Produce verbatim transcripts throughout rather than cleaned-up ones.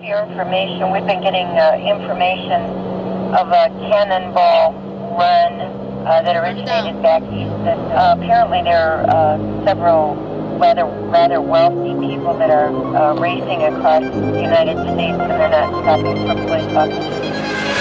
your information. We've been getting uh, information of a cannonball run uh, that originated back east. That, uh, apparently there are uh, several rather rather wealthy people that are uh, racing across the United States, and they're not stopping for police officers.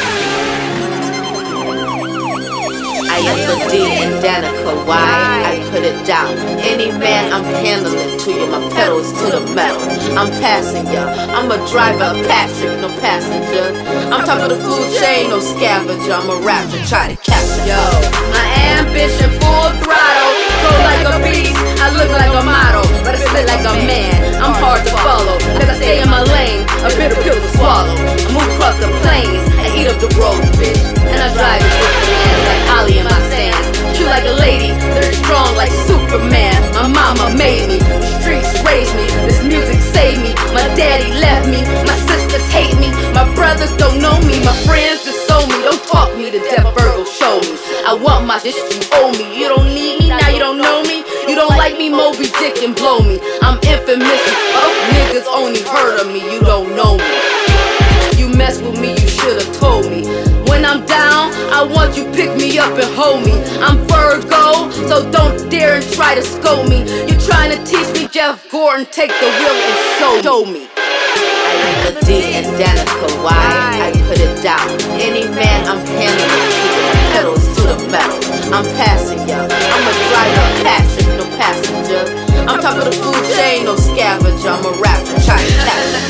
I am the D in Danica, why I put it down. Any man I'm handling to you, my pedals to the metal. I'm passing ya, I'm a driver, a passenger, no passenger. I'm top of the food chain, no scavenger. I'm a rapper, try to capture. Yo, my ambition full throttle, go like a beast. I look like a model, but I spit like a man. I'm hard to follow, cause I stay in my lane. A bitter pill to swallow. I move across the plains, I eat up the road, bitch. And I drive it with the hands like Ollie in my stance. True like a lady, they're strong like Superman. My mama made me, the streets raised me, this music saved me. My daddy left me, my sisters hate me, my brothers don't know me, my friends disown me. Don't talk me to death, Virgo, show me. I want my shit, you owe me. You don't need me, now you don't know me. You don't like me, Moby Dick and blow me. I'm infamous, oh, niggas only heard of me, you don't know me. You mess with me, you should've told me. When I'm down, I want you pick me up and hold me. I'm Virgo, so don't dare and try to scold me. You're trying to teach me Jeff Gordon, take the wheel and show me. I am the D in Danica, why I put it down. Any man I'm handling to the pedals to the metal. I'm passing ya, I'm a driver, passenger, no passenger. I'm top of the food chain, no scavenger. I'm a rapper, trying to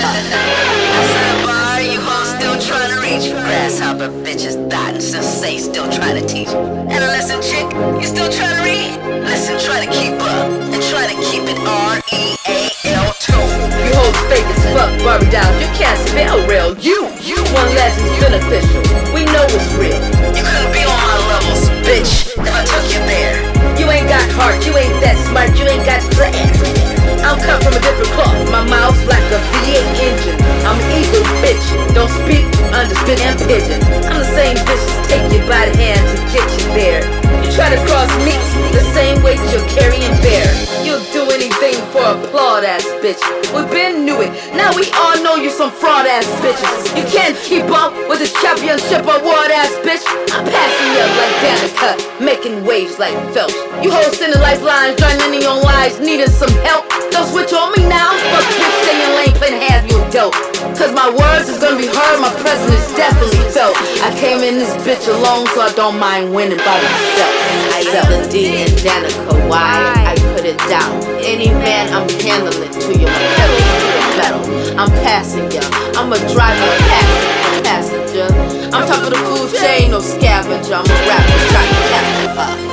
capture. You hoes still trying to reach. Grasshopper bitches dotting sensei, still trying to teach. Adolescent chick, you still trying to read? Listen, try to keep up and try to keep it R E A L two. You hoes fake as fuck, Barbie dolls, you can't spell real. You, you one lesson's beneficial. We know it's real. You couldn't be on my levels, bitch, if I took you there. You ain't got heart, you ain't that smart, you ain't got strength. I'm cut from a different cloth, my mouth's like a V eight engine. I'm an evil bitch, don't speak, underspit and pigeon. I'm the same bitch that take you by the hand to get you there. You try to cross me, the same weight you're carrying bear. You'll do anything for a applaud ass bitch. We been knew it, now we all know you some fraud ass bitches. You can't keep up with this championship award ass bitch. I'm passing you up like Danica, making waves like Phelps. You hoes sending lifelines, joining in your lives, needing some help. Don't switch on me now, fuck bitch, stay in lane, play have you dope. Cause my words is gonna be heard, my presence is definitely felt. I came in this bitch alone, so I don't mind winning by myself. I am the D in Danica, why I put it down. Any man I'm handling to you, my pedals to the metal. I'm passing ya, I'm a driver, a passenger, passenger. I'm top of the food chain, no scavenger. I'm a rapper, trying to capture.